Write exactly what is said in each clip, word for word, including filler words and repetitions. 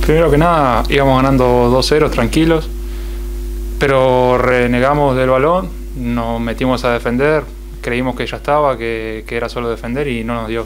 Primero que nada íbamos ganando dos cero tranquilos, pero renegamos del balón, nos metimos a defender, creímos que ya estaba, que, que era solo defender y no nos dio.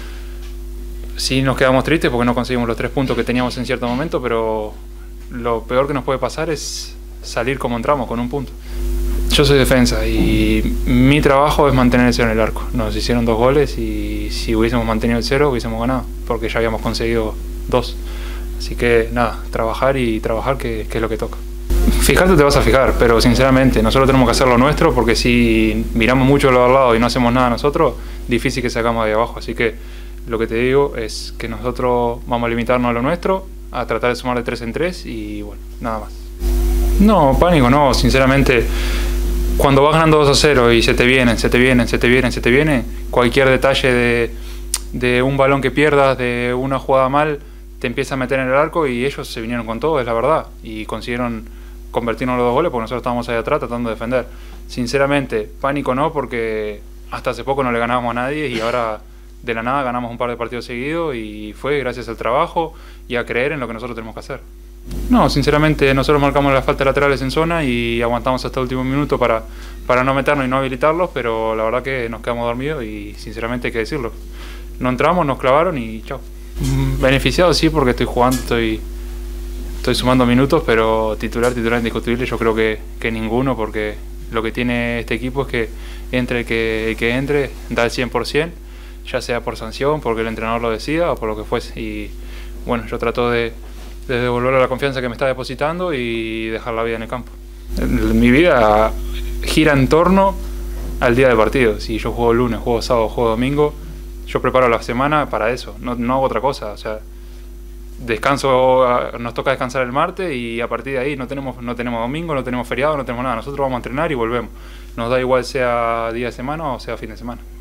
Sí nos quedamos tristes porque no conseguimos los tres puntos que teníamos en cierto momento, pero lo peor que nos puede pasar es salir como entramos, con un punto. Yo soy defensa y mi trabajo es mantener el cero en el arco. Nos hicieron dos goles y si hubiésemos mantenido el cero hubiésemos ganado, porque ya habíamos conseguido dos. Así que nada, trabajar y trabajar que, que es lo que toca. Fijarte te vas a fijar, pero sinceramente nosotros tenemos que hacer lo nuestro, porque si miramos mucho lo de al lado y no hacemos nada nosotros, difícil que sacamos de abajo. Así que lo que te digo es que nosotros vamos a limitarnos a lo nuestro, a tratar de sumar de tres en tres y bueno, nada más. No, pánico no, sinceramente. Cuando vas ganando dos a cero y se te vienen, se te vienen, se te vienen, se te vienen, cualquier detalle de, de un balón que pierdas, de una jugada mal, te empieza a meter en el arco y ellos se vinieron con todo, es la verdad. Y consiguieron convertirnos los dos goles porque nosotros estábamos ahí atrás tratando de defender. Sinceramente, pánico no, porque hasta hace poco no le ganábamos a nadie y ahora de la nada ganamos un par de partidos seguidos y fue gracias al trabajo y a creer en lo que nosotros tenemos que hacer. No, sinceramente nosotros marcamos las faltas laterales en zona y aguantamos hasta el último minuto para, para no meternos y no habilitarlos, pero la verdad que nos quedamos dormidos y sinceramente hay que decirlo. No entramos, nos clavaron y chao. Beneficiado sí, porque estoy jugando, estoy, estoy sumando minutos, pero titular, titular indiscutible yo creo que, que ninguno, porque lo que tiene este equipo es que entre el que, el que entre da el cien por cien, ya sea por sanción, porque el entrenador lo decida o por lo que fuese. Y bueno, yo trato de de devolverle la confianza que me está depositando y dejar la vida en el campo. Mi vida gira en torno al día de partido. Si yo juego lunes, juego sábado, juego domingo, yo preparo la semana para eso, no, no hago otra cosa. O sea, descanso, nos toca descansar el martes y a partir de ahí no tenemos, no tenemos domingo, no tenemos feriado, no tenemos nada. Nosotros vamos a entrenar y volvemos. Nos da igual sea día de semana o sea fin de semana.